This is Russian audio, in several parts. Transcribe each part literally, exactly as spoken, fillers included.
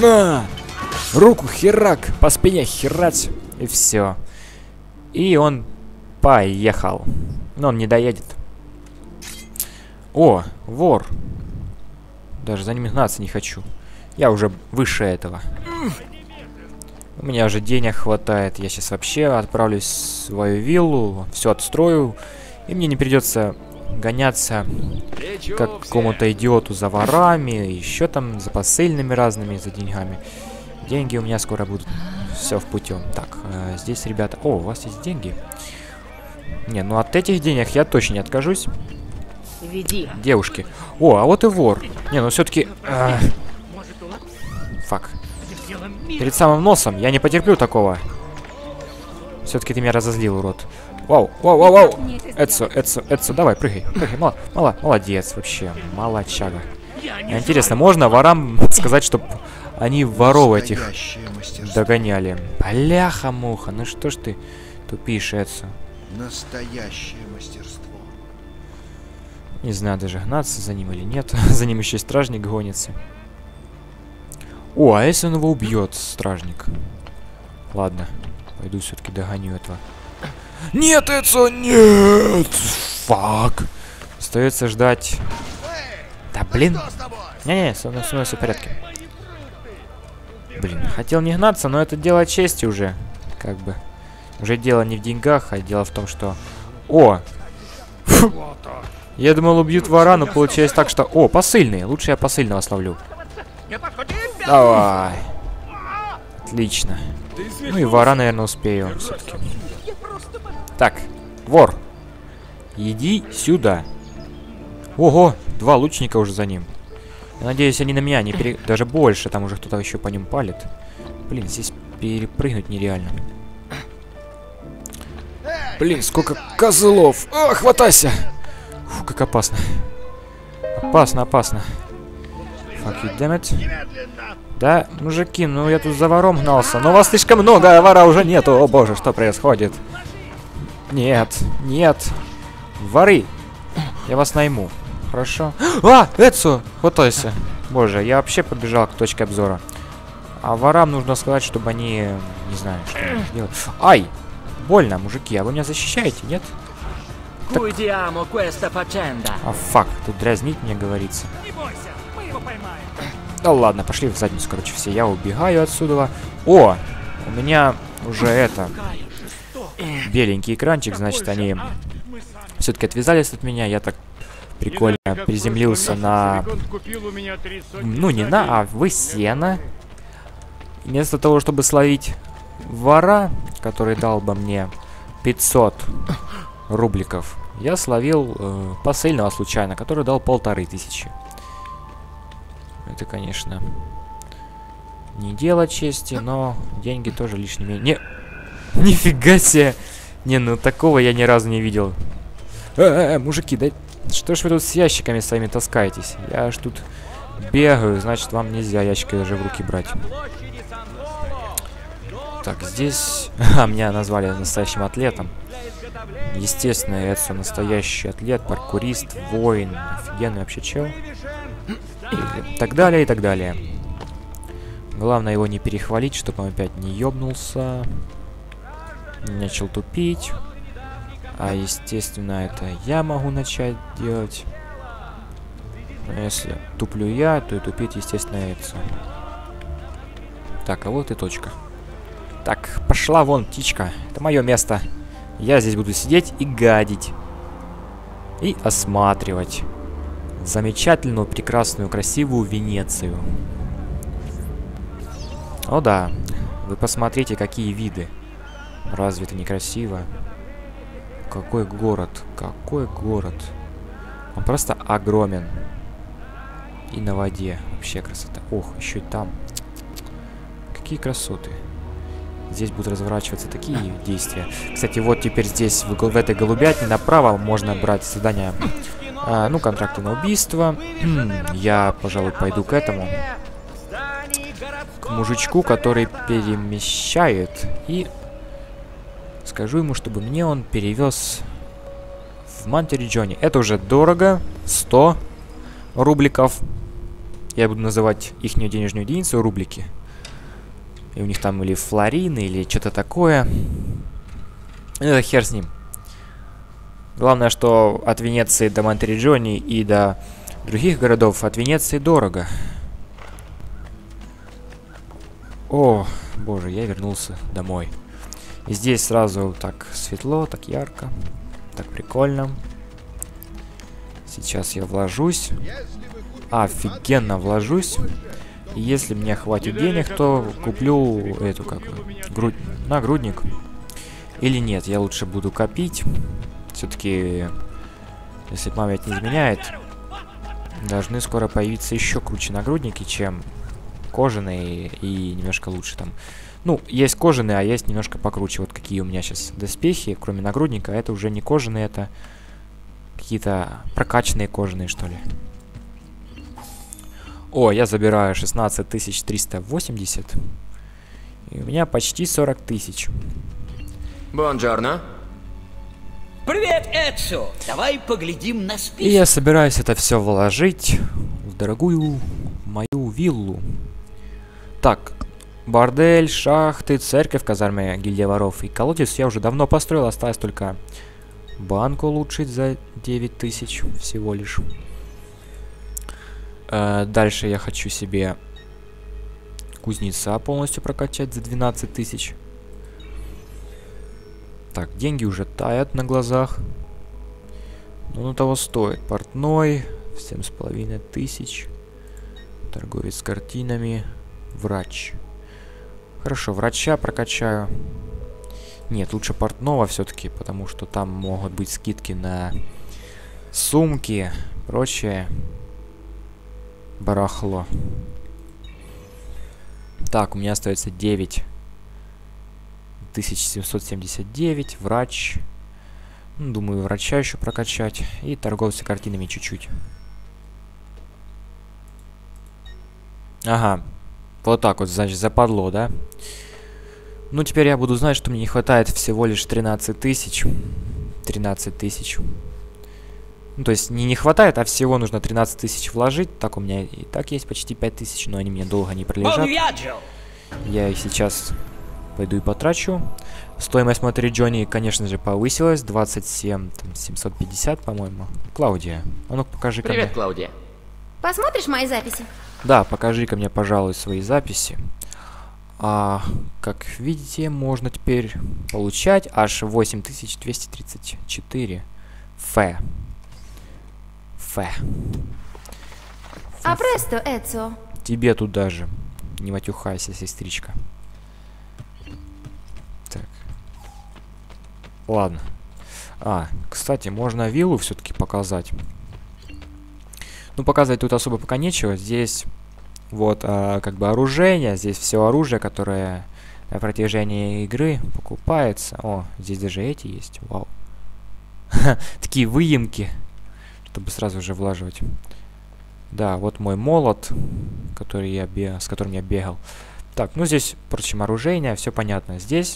На! Руку херак, по спине херать, и все. И он поехал. Но он не доедет. О, вор. Даже за ним гнаться не хочу. Я уже выше этого. У меня уже денег хватает. Я сейчас вообще отправлюсь в свою виллу, все отстрою. И мне не придется гоняться как какому-то идиоту за ворами, еще там за посыльными разными, за деньгами. Деньги у меня скоро будут. Все в путем. Так, э, здесь, ребята... О, у вас есть деньги? Не, ну от этих денег я точно не откажусь. Веди. Девушки. О, а вот и вор. Не, ну все-таки... Э... Фак. Перед самым носом я не потерплю такого. Все-таки ты меня разозлил, урод. Вау, вау, вау, вау. Эдсо, Эдсо, Эдсо, давай, прыгай. Прыгай, мало, мало, молодец вообще. Молодчага. А интересно, можно ворам сказать, чтобы они воров этих догоняли? Бляха-муха, ну что ж ты тупишь, Эдсо? Настоящее мастерство. Не знаю даже, гнаться за ним или нет. За ним еще и стражник гонится. О, а если он его убьет, стражник? Ладно, пойду все-таки догоню этого. Нет, Эдсо, нет! Фак. Остается ждать. Да блин. Не-не, со мной, со мной все в порядке. Блин, хотел не гнаться, но это дело чести уже. Как бы. Уже дело не в деньгах, а дело в том, что... О! Фу. Я думал, убьют вора, но получается так, что... О, посыльный. Лучше я посыльного словлю. Давай. Отлично. Ну и вора, наверное, успею все-таки. Так, вор. Иди сюда. Ого, два лучника уже за ним. Я надеюсь, они на меня не пере... Даже больше, там уже кто-то еще по ним палит. Блин, здесь перепрыгнуть нереально. Блин, сколько козлов. А, хватайся. Фу, как опасно. Опасно, опасно. Fuck you, damn it. Да, мужики, ну я тут за вором гнался. Но вас слишком много, а вора уже нету. О боже, что происходит? Нет, нет. Воры. Я вас найму. Хорошо. А, Эдсо, хватайся. Боже, я вообще побежал к точке обзора. А ворам нужно сказать, чтобы они... Не знаю, что они делают. Ай! Больно, мужики, а вы меня защищаете, нет? Так... А, фак, тут дразнить мне говорится. Не бойся, мы его поймаем. Да ладно, пошли в задницу, короче, все. Я убегаю отсюда. О, у меня уже это... Беленький экранчик, значит, они все-таки отвязались от меня. Я так прикольно приземлился на... Ну, не на, а в сено. Вместо того, чтобы словить вора, который дал бы мне пятьсот рубликов, я словил э, посыльного случайно, который дал полторы тысячи. Это, конечно, не дело чести, но деньги тоже лишними. Не... Нифига себе! Не, ну такого я ни разу не видел. Э, э, э, мужики, да что ж вы тут с ящиками своими таскаетесь? Я аж тут бегаю, значит, вам нельзя ящики даже в руки брать. Так, здесь... А, меня назвали настоящим атлетом. Естественно, это настоящий атлет, паркурист, воин, офигенный вообще чел. И так далее, и так далее. Главное его не перехвалить, чтобы он опять не ёбнулся. Не начал тупить. А, естественно, это я могу начать делать. Но если туплю я, то и тупит, естественно, это. Так, а вот и точка. Так, пошла вон, птичка. Это мое место. Я здесь буду сидеть и гадить. И осматривать замечательную, прекрасную, красивую Венецию. О да, вы посмотрите, какие виды. Разве это не красиво? Какой город, какой город. Он просто огромен. И на воде. Вообще красота. Ох, еще и там. Какие красоты. Здесь будут разворачиваться такие действия. Кстати, вот теперь здесь, в, в этой голубятне, направо можно брать задания, а, ну, контракты на убийство. Я, пожалуй, пойду к этому. К мужичку, который перемещает. И скажу ему, чтобы мне он перевез в Монтериджоне. Это уже дорого. сто рубликов. Я буду называть ихнюю денежную единицу рублики. И у них там или флорины, или что-то такое. Это хер с ним. Главное, что от Венеции до Монтериджони и до других городов от Венеции дорого. О, боже, я вернулся домой. И здесь сразу так светло, так ярко, так прикольно. Сейчас я вложусь. Офигенно вложусь. И если мне хватит денег, то куплю эту, как, грудь, нагрудник. Или нет, я лучше буду копить. Все-таки, если память не изменяет, должны скоро появиться еще круче нагрудники, чем кожаные и немножко лучше там. Ну, есть кожаные, а есть немножко покруче. Вот какие у меня сейчас доспехи, кроме нагрудника. Это уже не кожаные, это какие-то прокачанные кожаные, что ли. О, я забираю шестнадцать тысяч триста восемьдесят. И у меня почти сорок тысяч. Бонджорно. Привет, Эдсо! Давай поглядим на список. И я собираюсь это все вложить в дорогую мою виллу. Так, бордель, шахты, церковь, казармы, гильдия воров и колодец я уже давно построил. Осталось только банк улучшить за девять тысяч всего лишь. Э, дальше я хочу себе кузнеца полностью прокачать за двенадцать тысяч. Так, деньги уже тают на глазах. Но ну того стоит. Портной, семь с половиной тысяч. Торговец с картинами. Врач. Хорошо, врача прокачаю. Нет, лучше портного все-таки, потому что там могут быть скидки на сумки, прочее барахло. Так, у меня остается девять тысяч семьсот семьдесят девять. Врач. Ну, думаю, врача еще прокачать. И торговцы картинами чуть-чуть. Ага. Вот так вот, значит, западло, да? Ну, теперь я буду знать, что мне не хватает всего лишь тринадцать тысяч. тринадцать тысяч. Ну, то есть не не хватает, а всего нужно тринадцать тысяч вложить. Так, у меня и так есть почти пять тысяч, но они мне долго не пролежат. Я их сейчас пойду и потрачу. Стоимость Монтериджони, конечно же, повысилась. двадцать семь, там, семьсот пятьдесят, по-моему. Клаудия, а ну покажи-ка мне. Привет, Клаудия. Посмотришь мои записи? Да, покажи-ка мне, пожалуй, свои записи. А, как видите, можно теперь получать аж восемь тысяч двести тридцать четыре. Фэ. Фэ. А престо, Эдсо. Тебе тут даже. Не матюхайся, сестричка. Так. Ладно. А, кстати, можно виллу все-таки показать. Ну, показывать тут особо пока нечего. Здесь вот а, как бы оружие. Здесь все оружие, которое на протяжении игры покупается. О, здесь даже эти есть. Вау. Такие выемки, чтобы сразу же влаживать. Да, вот мой молот, который я бе... с которым я бегал. Так, ну здесь, впрочем, оружие, все понятно. Здесь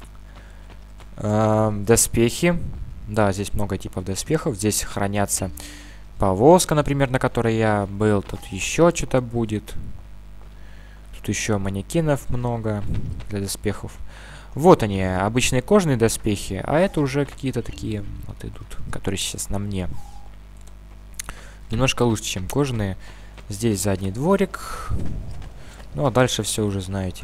э, доспехи. Да, здесь много типов доспехов. Здесь хранятся повозка, например, на которой я был. Тут еще что-то будет. Тут еще манекенов много для доспехов. Вот они, обычные кожаные доспехи. А это уже какие-то такие вот идут, которые сейчас на мне. Немножко лучше, чем кожаные. Здесь задний дворик. Ну, а дальше все уже знаете.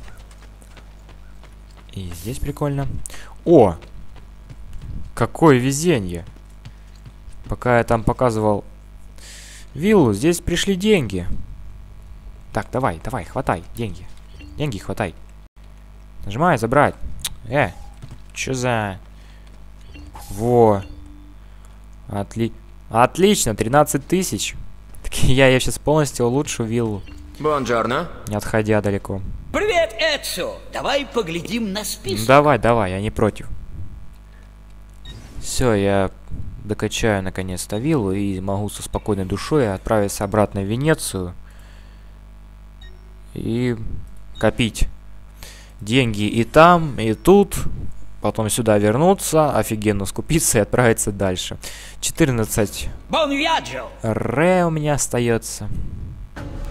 И здесь прикольно. О! Какое везение! Пока я там показывал виллу, здесь пришли деньги. Так, давай, давай, хватай, деньги. Деньги хватай. Нажимай, забрать. Э, чё за... Во. Отли... Отлично, тринадцать тысяч. Так я, я сейчас полностью улучшу виллу. Бонджорно. Не отходя далеко. Привет, Эдсо! Давай поглядим на список. Ну, давай, давай, я не против. Все, я докачаю наконец-то виллу и могу со спокойной душой отправиться обратно в Венецию. И копить деньги и там, и тут. Потом сюда вернуться, офигенно скупиться и отправиться дальше. четырнадцать ре у меня остается.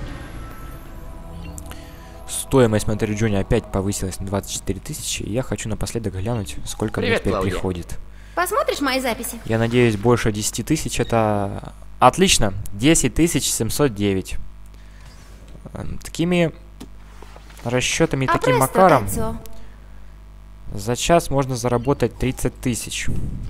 стоимость Монтериджоне опять повысилась на двадцать четыре тысячи. И я хочу напоследок глянуть, сколько Привет, мне теперь Клаудия. приходит. Посмотришь мои записи? Я надеюсь, больше десяти тысяч это... Отлично! десять тысяч семьсот девять. Эм, Такими расчетами, А таким престо, макаром Эцио. за час можно заработать тридцать тысяч.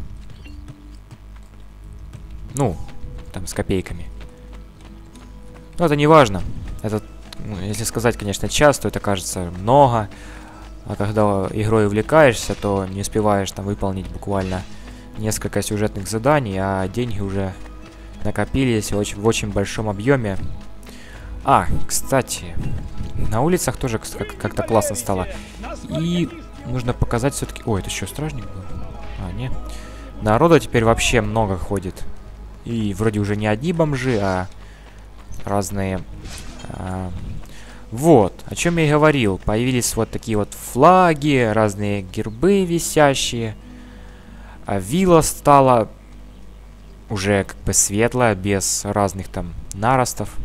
Ну, там с копейками. Но это не важно. Это, ну, если сказать, конечно, час, то это кажется много. А когда игрой увлекаешься, то не успеваешь там выполнить буквально несколько сюжетных заданий, а деньги уже накопились в очень, в очень большом объеме. А, кстати, на улицах тоже как- как-то классно стало. И нужно показать все-таки... Ой, это что, стражник был? А, не. Народа теперь вообще много ходит. И вроде уже не одни бомжи, а разные... А, вот, о чем я и говорил. Появились вот такие вот флаги, разные гербы висящие. А вилла стала уже как бы светлая, без разных там наростов.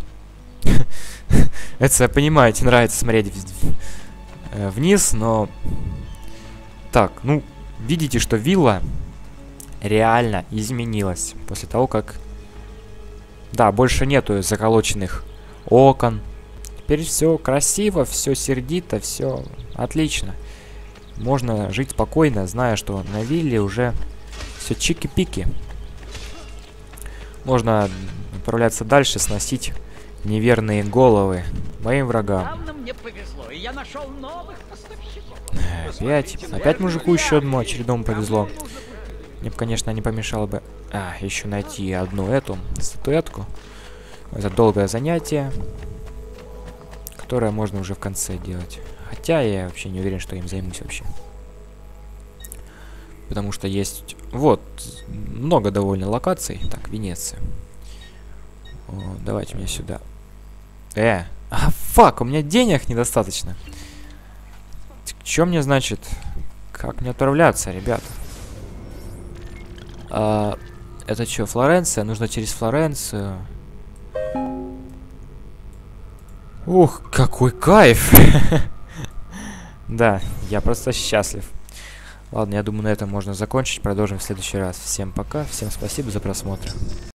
Это, понимаете, нравится смотреть вниз, но... Так, ну, видите, что вилла реально изменилась после того, как... Да, больше нету заколоченных окон. Теперь все красиво, все сердито, все отлично. Можно жить спокойно, зная, что на вилле уже все чики-пики. Можно отправляться дальше, сносить неверные головы моим врагам. Явно мне повезло, и я нашел новых поставщиков. Опять, опять мужику еще одному очередному повезло. Мне бы, конечно, не помешало бы а, еще найти одну эту статуэтку. Это долгое занятие, которое можно уже в конце делать. Хотя я вообще не уверен, что им займусь вообще. Потому что есть... Вот, много довольно локаций. Так, Венеция. О, давайте мне сюда. Э, а, фак, у меня денег недостаточно. Что мне значит? Как мне отправляться, ребята? А, это что, Флоренция? Нужно через Флоренцию. Ух, какой кайф! Да, я просто счастлив. Ладно, я думаю, на этом можно закончить. Продолжим в следующий раз. Всем пока, всем спасибо за просмотр.